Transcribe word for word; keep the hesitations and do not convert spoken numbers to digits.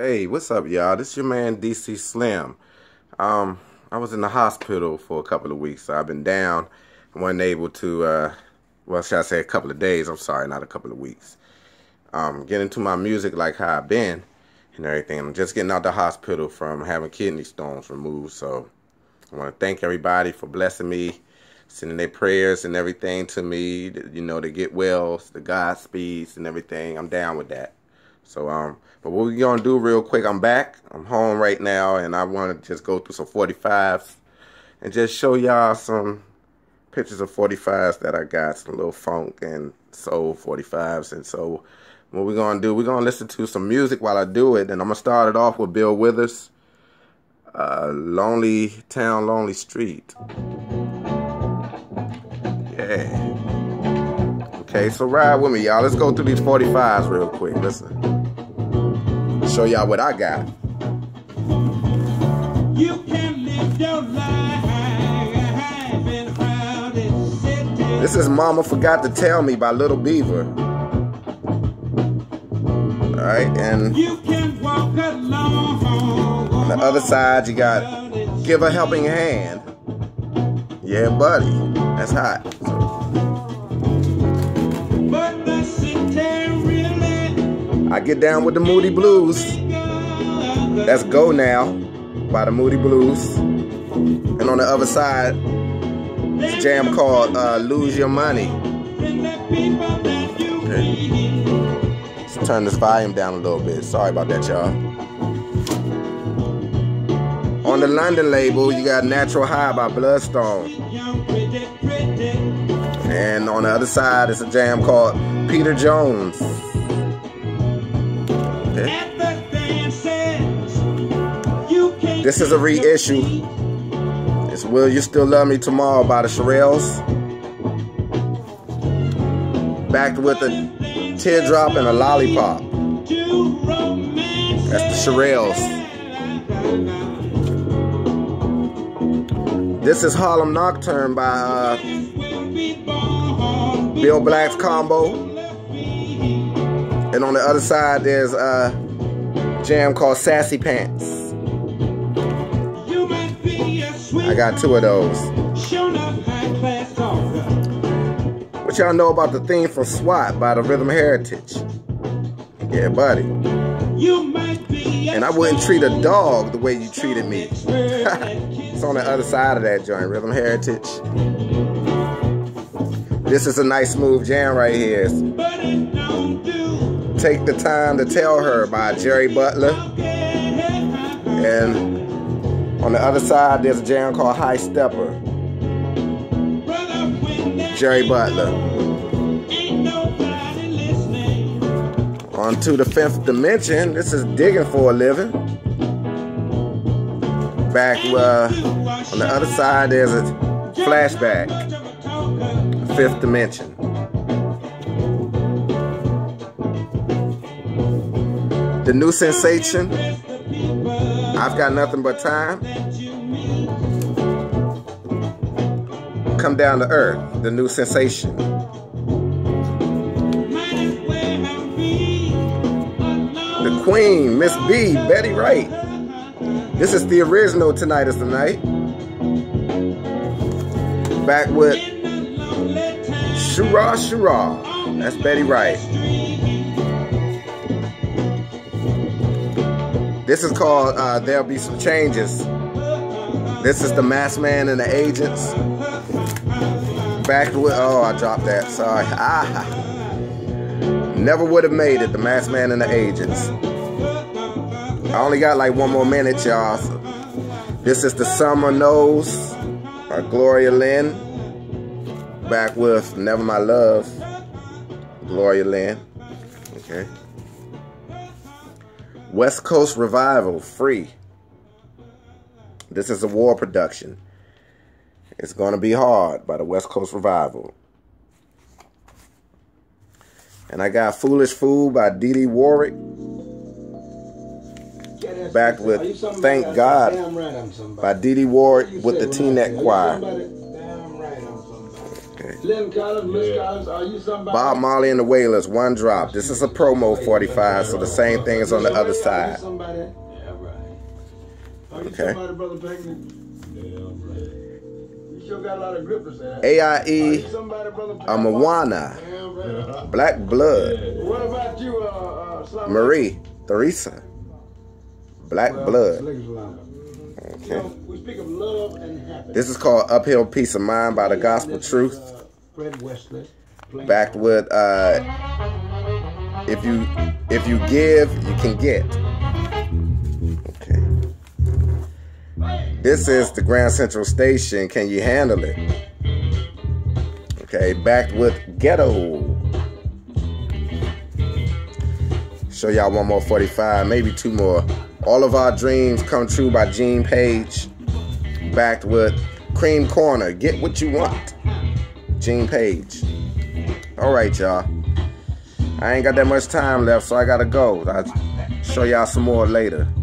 Hey, what's up, y'all? This is your man D C Slim. Um, I was in the hospital for a couple of weeks, so I've been down. I wasn't able to, uh, well, should I say a couple of days? I'm sorry, not a couple of weeks. Um, getting to my music like how I've been and everything. I'm just getting out the hospital from having kidney stones removed, so I want to thank everybody for blessing me, sending their prayers and everything to me, you know, to get well, the Godspeeds and everything. I'm down with that. So, um, but what we're going to do real quick, I'm back. I'm home right now, and I want to just go through some forty-fives and just show y'all some pictures of forty-fives that I got, some little funk and soul forty-fives. And so what we're going to do, we're going to listen to some music while I do it, and I'm going to start it off with Bill Withers, uh, Lonely Town, Lonely Street. Yeah. Okay, so ride with me, y'all. Let's go through these forty-fives real quick. Listen. Show y'all what I got. You can live your life in a crowded city. This is Mama Forgot to Tell Me by Little Beaver. Alright, and you can walk along. On the other side, you got Give a Helping Hand. Yeah, buddy. That's hot. So, I get down with the Moody Blues. That's Go Now by the Moody Blues. And on the other side, it's a jam called uh, Lose Your Money. Okay. Let's turn this volume down a little bit. Sorry about that, y'all. On the London label, you got Natural High by Bloodstone. And on the other side, it's a jam called Peter Jones. Okay. This is a reissue. It's Will You Still Love Me Tomorrow by the Shirelles. Backed with a teardrop and a lollipop. That's the Shirelles. This is Harlem Nocturne by uh, Bill Black's Combo. And on the other side, there's a jam called Sassy Pants. I got two of those. What y'all know about the theme from SWAT by the Rhythm Heritage? Yeah, buddy. And I wouldn't treat a dog the way you treated me. It's on the other side of that joint, Rhythm Heritage. This is a nice smooth jam right here. Take the Time to Tell Her by Jerry Butler. And on the other side, there's a jam called High Stepper. Jerry Butler. On to the Fifth Dimension. This is Digging for a Living. Back uh, on the other side, there's a Flashback. Fifth Dimension. The new sensation, I've Got Nothing But Time. Come Down to Earth, the new sensation. The Queen, Miss B, Betty Wright. This is the original Tonight Is the Night. Back with Shura Shura. That's Betty Wright. This is called uh, There'll Be Some Changes. This is the Masked Man and the Agents. Back with, oh, I dropped that, sorry. Ah, never would have made it, the Masked Man and the Agents. I only got like one more minute, y'all. So this is the Summer Knows by Gloria Lynn. Back with Never My Love, Gloria Lynn. Okay. West Coast Revival, Free. This is a war production. It's Gonna Be Hard by the West Coast Revival. And I got Foolish Fool by Dee Dee Warwick. Back with Thank God by Dee Dee Warwick with the T-Net Choir. Okay. Lynn Collins, Miss Collins, are you somebody? Bob Marley and the Wailers, one drop. This is a promo forty-five, so the same thing is on the other side. Somebody? Yeah, right. Are you Okay. somebody, Brother Pinckney? Yeah, right. You sure got a lot of grippers there. A I E, a Amawana, Black Blood. What about you, uh, uh, Marie, Theresa, Black well, Blood. Okay. You know, we speak of love and happiness. This is called Uphill Peace of Mind by the Gospel Truth. Uh, Fred Wesley. Backed with uh, if you if you give, you can get. Okay. This is the Grand Central Station. Can you handle it? Okay. Backed with Ghetto. Show y'all one more forty-five, maybe two more. All of Our Dreams Come True by Gene Page. Backed with Cream Corner. Get What You Want. Gene Page. Alright, y'all. I ain't got that much time left, so I gotta go. I'll show y'all some more later.